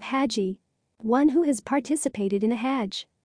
hadji. One who has participated in a hajj.